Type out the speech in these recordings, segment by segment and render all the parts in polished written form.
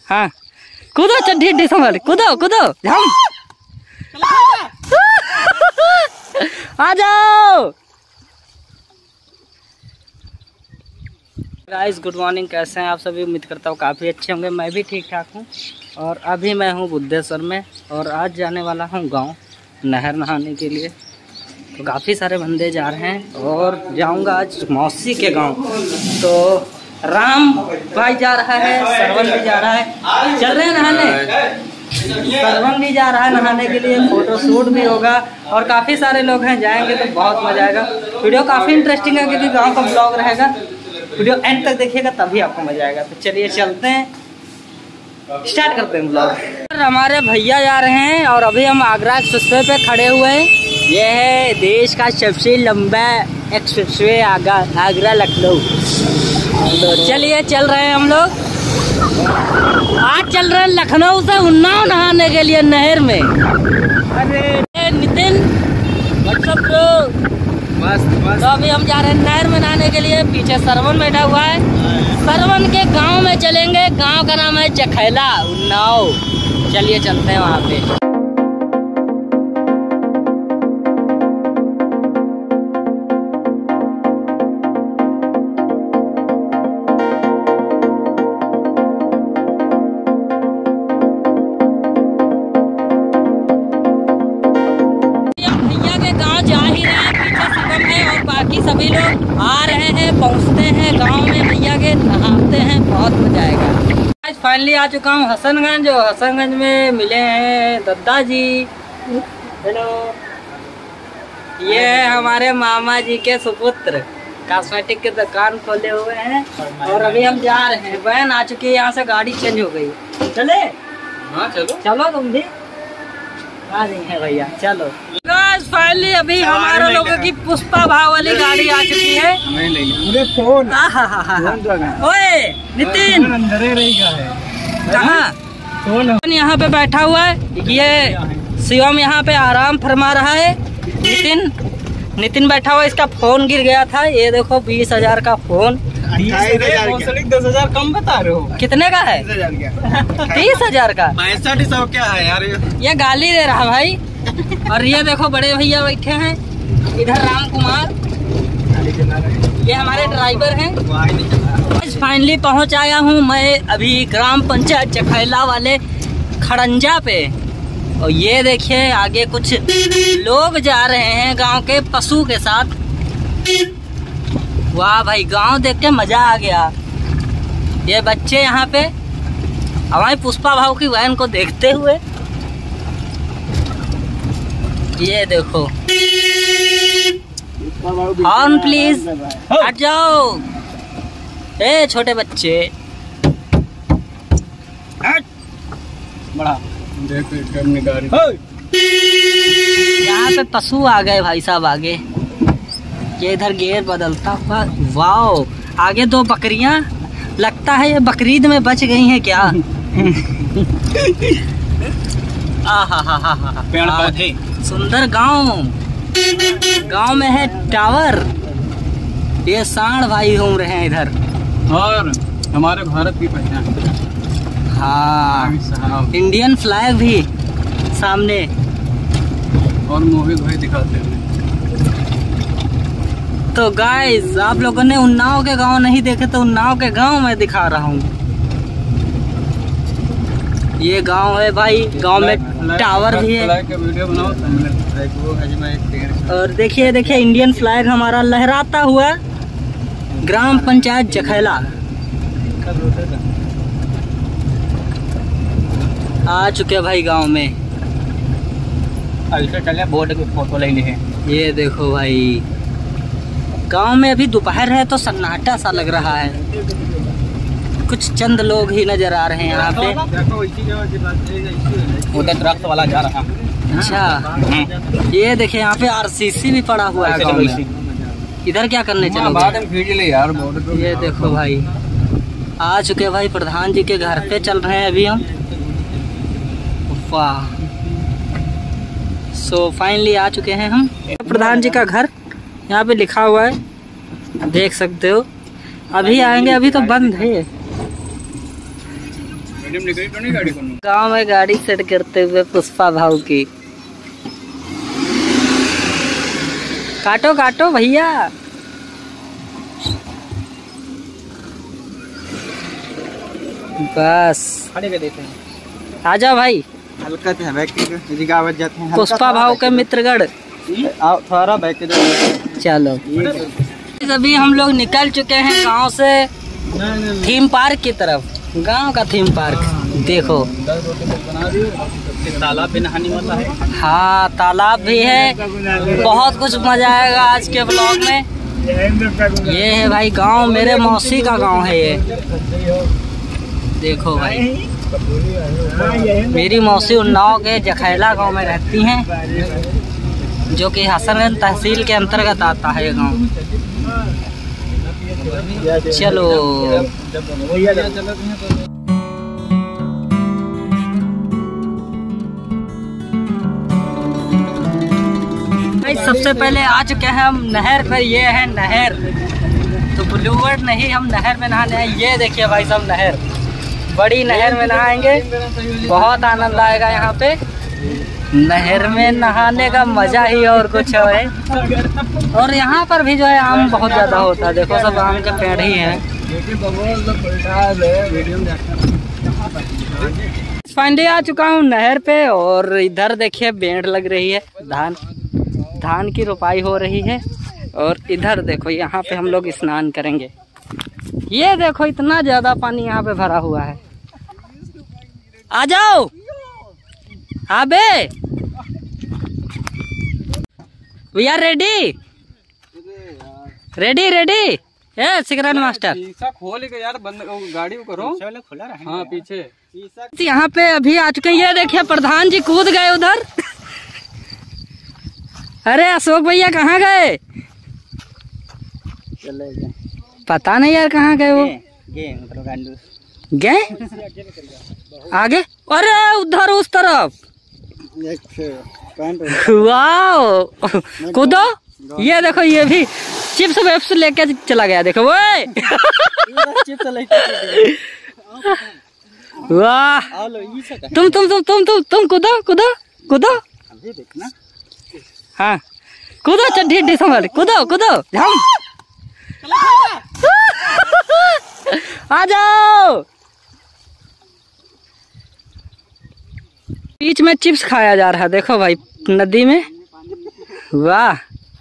हाँ कूदो चड्डी संभाल, कूदो कूदो हम आ जाओ। गाइस गुड मॉर्निंग, कैसे हैं आप सभी? उम्मीद करता हूँ काफ़ी अच्छे होंगे। मैं भी ठीक ठाक हूँ। और अभी मैं हूँ बुद्धेश्वर में और आज जाने वाला हूँ गांव नहर नहाने के लिए। तो काफ़ी सारे बंदे जा रहे हैं और जाऊँगा आज मौसी के गांव। तो राम भाई जा रहा है, सरवन भी जा रहा है, चल रहे हैं नहाने। सरवन भी जा रहा है नहाने के लिए, फोटो शूट भी होगा और काफ़ी सारे लोग हैं, जाएंगे तो बहुत मजा आएगा। वीडियो काफ़ी इंटरेस्टिंग है क्योंकि गाँव का ब्लॉग रहेगा। वीडियो एंड तक देखिएगा तभी आपको मजा आएगा। तो चलिए चलते हैं, स्टार्ट करते हैं ब्लॉग। हमारे भैया जा रहे हैं और अभी हम आगरा एक्सप्रेसवे पे खड़े हुए हैं। यह है देश का सबसे लंबा एक्सप्रेसवे आगरा लखनऊ। तो चलिए चल रहे हैं हम लोग। आज चल रहे हैं लखनऊ से उन्नाव नहाने के लिए नहर में। अरे नितिन व्हाट्सअप ब्रो, तो अभी हम जा रहे हैं नहर में नहाने के लिए। पीछे सरवन बैठा हुआ है। सरवन के गांव में चलेंगे। गांव का नाम है जखैला उन्नाव। चलिए चलते हैं वहां पे। बाकी सभी लोग आ रहे हैं, पहुंचते हैं गांव में भैया के, नहाते हैं, बहुत मजा आएगा। आज फाइनली आ चुका हूं हसनगंज और हसनगंज में मिले हैं दद्दा जी। हेलो, ये है हमारे मामा जी के सुपुत्र, कॉस्मेटिक की दुकान खोले हुए हैं। और अभी हम जा रहे हैं, वैन आ चुकी है, यहाँ से गाड़ी चेंज हो गई। चले? हाँ चलो चलो, तुम भी आ रही है भैया, चलो। फाइनली अभी हमारे लोगों की पुष्पा भाव वाली गाड़ी आ चुकी है। मुझे फोन ओए नितिन कहाँ यहाँ पे बैठा हुआ है। ये शिवम यहाँ पे आराम फरमा रहा है। नितिन बैठा हुआ, इसका फोन गिर गया था। ये देखो 20,000 का फोन। 10,000 कम बता रहे हो? कितने का है? 30,000 का। 6500 क्या है यार? ये गाली दे रहा भाई। और ये देखो बड़े भैया बैठे हैं इधर, राम कुमार, ये हमारे ड्राइवर हैं। फाइनली पहुंच आया हूं मैं अभी ग्राम पंचायत जखैला वाले खड़ंजा पे। और ये देखिए आगे कुछ लोग जा रहे हैं गांव के पशु के साथ। वाह भाई, गांव देख के मजा आ गया। ये बच्चे यहाँ पे हमारी पुष्पा भाव की वैन को देखते हुए, ये देखो हॉर्न प्लीज, हट जाओ। ए छोटे बच्चे, बड़ा यहाँ पे पशु आ गए भाई साहब आगे। ये इधर गेयर बदलता हुआ। वाओ, आगे 2 बकरियां, लगता है ये बकरीद में बच गई हैं क्या? पेड़ पौधे, सुंदर गांव में है टावर। ये सांड भाई घूम रहे हैं इधर और हमारे भारत की पहचान। हाँ, इंडियन फ्लैग भी सामने और मोहित भाई दिखाते हैं। तो गाइस, आप लोगों ने उन्नाव के गांव नहीं देखे तो उन्नाव के गांव मैं दिखा रहा हूँ। ये गांव है भाई, गांव में टावर भी है। और देखिए देखिए इंडियन फ्लैग हमारा लहराता हुआ ग्राम पंचायत जखैला आ चुके भाई गांव में। चले बोर्ड की फोटो ले ली है। ये देखो भाई, गांव में अभी दोपहर है तो सन्नाटा सा लग रहा है। कुछ चंद लोग ही नजर आ रहे हैं यहाँ पे। उधर दरख्त वाला जा रहा। अच्छा, ये देखिए यहाँ पे आरसीसी भी पड़ा हुआ है गाँव में। इधर क्या करने चले यार? ये देखो भाई, आ चुके भाई प्रधान जी के घर पे चल रहे हैं अभी हम। वाह, सो फाइनली आ चुके हैं हम। प्रधान जी का घर यहाँ पे लिखा हुआ है, देख सकते हो। अभी आएंगे, अभी तो बंद है। गांव में गाड़ी सेट करते हुए पुष्पा भाव की। काटो काटो भैया। बस आ जाओ भाई। हल्का जाते हैं पुष्पा भाव के मित्रगढ़। थोड़ा बैक चलो अभी हम लोग निकल चुके हैं गांव से थीम पार्क की तरफ। गांव का थीम पार्क देखो। तालाब भी नहाने वाला है। हाँ तालाब भी है। बहुत कुछ मजा आएगा आज के ब्लॉग में। ये है भाई गांव, मेरे मौसी का गांव है ये। देखो भाई मेरी मौसी उन्नाव के जखैला गांव में रहती हैं, जो कि हसनगंज तहसील के अंतर्गत आता है ये गांव। चलो भाई सबसे पहले आ चुके हैं हम नहर पर। ये है नहर, तो ब्लूवर्ड नहीं, हम नहर में नहाने हैं। ये देखिए भाई साहब नहर, बड़ी नहर में नहाएंगे। बहुत आनंद आएगा यहाँ पे। नहर में नहाने का मजा ही और कुछ है। और यहाँ पर भी जो है आम बहुत ज्यादा होता है। देखो सब आम के पेड़ ही हैं। फाइनली आ चुका हूँ नहर पे, और इधर देखिए बेड़ लग रही है। धान की रोपाई हो रही है। और इधर देखो यहाँ पे हम लोग स्नान करेंगे। ये देखो इतना ज्यादा पानी यहाँ पे भरा हुआ है। आ जाओ आबे, we are ready ready ready. ए सिकरन मास्टर खोल के यार, बंद गाड़ी को करो। खुला रहा। हाँ पीछे यहाँ पे अभी आ चुके हैं। ये देखिए प्रधान जी कूद गए उधर। अरे अशोक भैया कहाँ गए? पता नहीं यार कहाँ गए वो। गए आगे? अरे उधर उस तरफ। वाओ कूदो। ये देखो ये भी चिप्स वेप्स लेके चला गया। देखो वो वाह। तुम कूदो कूदो कूदो। हाँ कूदो, चड्डी संभाल, कूदो कूदो हम। आ जाओ। बीच में चिप्स खाया जा रहा है। देखो भाई नदी में। वाह।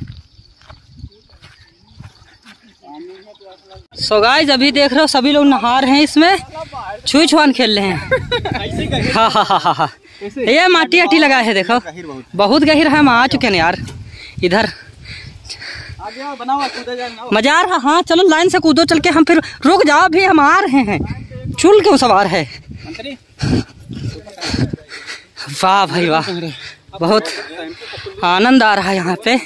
सो गाइस अभी देख रहे हो सभी लोग नहा रहे हैं इसमें, छुई छुआन खेल रहे हैं। हाँ हाँ हाँ हाँ। ये माटी आटी लगा है देखो, बहुत गहिर है। हम आ चुके हैं यार इधर। मजा आ रहा। हाँ चलो लाइन से कूदो चल के। हम फिर रुक जाओ, भी हम आ रहे हैं। चुल क्यों सवार है। वाह भाई वाह, बहुत आनंद आ रहा है यहाँ पे।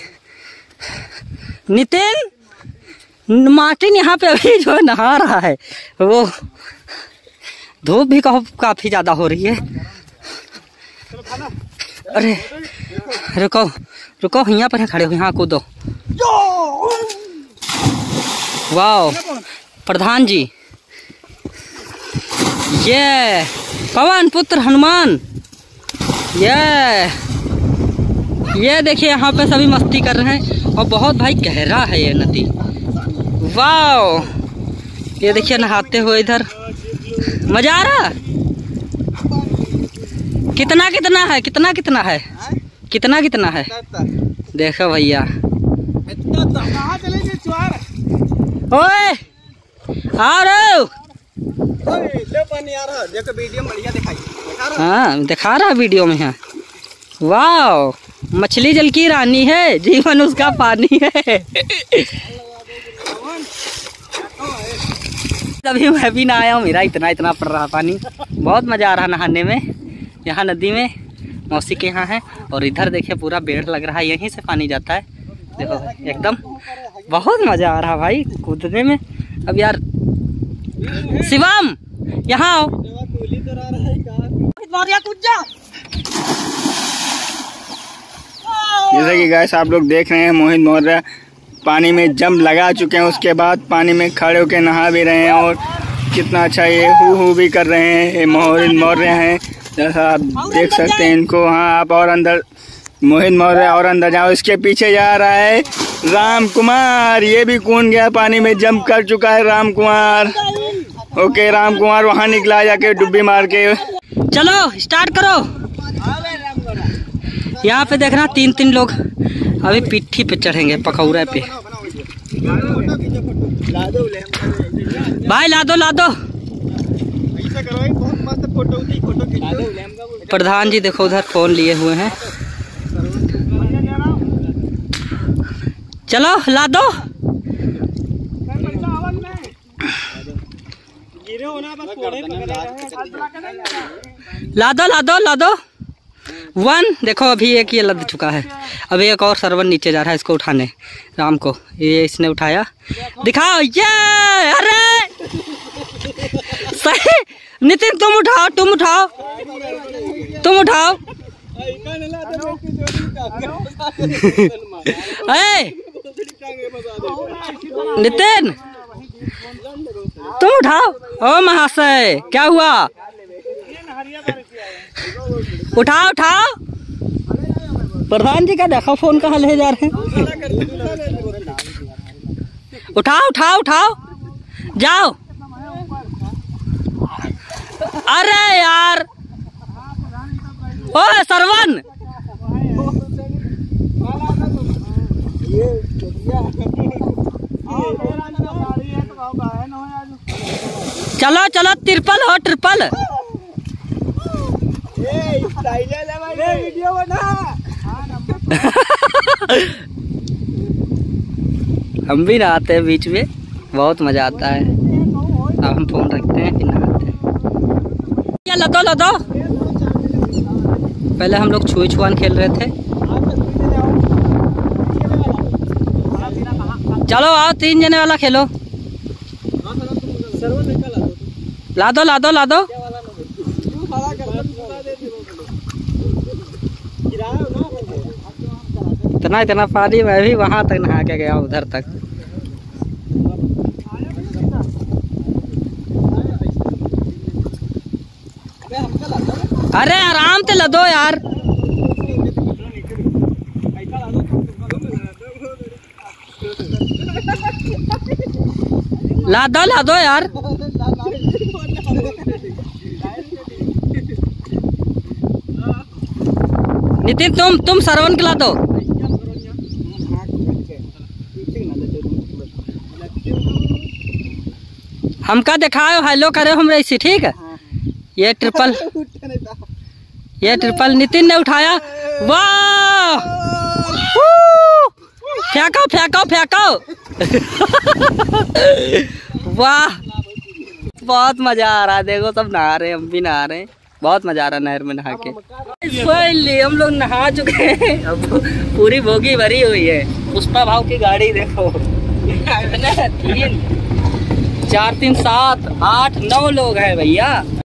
नितिन मार्टिन यहाँ पे अभी जो नहा रहा है। वो धूप भी काफी ज्यादा हो रही है। अरे रुको रुको, यहाँ पर खड़े हो, यहाँ कूदो। वाओ प्रधान जी। ये पवन पुत्र हनुमान। ये देखिए यहाँ पे सभी मस्ती कर रहे हैं। और बहुत भाई गहरा है ये नदी। वाओ ये देखिए नहाते हुए इधर। मजा आ रहा। कितना कितना है, कितना कितना है, कितना कितना है। देखो भैया। ओए आ रहे हो। हाँ दिखा रहा वीडियो में है। वाओ मछली जल की रानी है, जीवन उसका पानी है। तभी मैं भी ना आया हूँ। मेरा इतना पड़ रहा पानी। बहुत मजा आ रहा नहाने में यहाँ नदी में। मौसी के यहाँ है। और इधर देखिए पूरा पेड़ लग रहा है, यहीं से पानी जाता है। देखो एकदम बहुत मजा आ रहा भाई कूदने में। अब यार शिवम यहाँ आओ। जैसे कि गाइस आप लोग देख रहे हैं, मोहित मौर्य पानी में जंप लगा चुके हैं। उसके बाद पानी में खड़े होकर नहा भी रहे हैं। और कितना अच्छा ये हु भी कर रहे हैं। मोहित मौर्य हैं, जैसा आप देख सकते हैं इनको। हाँ आप और अंदर, मोहित मौर्य और अंदर जाओ। इसके पीछे जा रहा है राम कुमार, ये भी कूद गया पानी में, जंप कर चुका है राम कुमार। ओके राम कुमार वहाँ निकला जाके डुब्बी मार के। चलो स्टार्ट करो। यहाँ पे देखना 3-3 लोग अभी पिट्ठी पे चढ़ेंगे, पकौड़े पे। भाई ला दो। प्रधान जी देखो उधर फोन लिए हुए हैं। चलो ला दो। ला दो 1। देखो अभी एक ये लद चुका है, अभी एक और सरवन नीचे जा रहा है इसको उठाने, राम को। ये इसने उठाया, दिखाओ ये। अरे सही नितिन, तुम उठाओ। नितिन तुम उठाओ। ओ महाशय क्या हुआ? उठाओ। प्रधान जी का देखो फोन कहाँ ले जा रहे हैं। उठाओ जाओ। अरे यार ओ सरवन, चलो ट्रिपल हो, ट्रिपल। हम भी नहाते हैं बीच में, बहुत मजा आता है। अब हम फोन रखते हैं फिर नहाते हैं। लदो। पहले हम लोग छुई छुआन खेल रहे थे। चलो आओ 3 जने वाला खेलो। ला दो। इतना पानी मैं भी वहां तक नहा के गया, उधर तक। अरे आराम से ला दो यार। ला दो यार। नितिन तुम सरवन के ला दो। हमका दिखाओ, हेलो करे हमरे इसी। ठीक है, ये ट्रिपल नितिन ने उठाया। वाह फेंको। वाह बहुत मजा आ रहा है। देखो सब नहा रहे हैं, हम भी नहा रहे हैं। बहुत मजा आ रहा है नहर में नहा के। फाइनली हम लोग नहा चुके हैं, अब पूरी बोगी भरी हुई है। पुष्पा भाव की गाड़ी देखो। 3 4 3 7 8 9 लोग हैं भैया।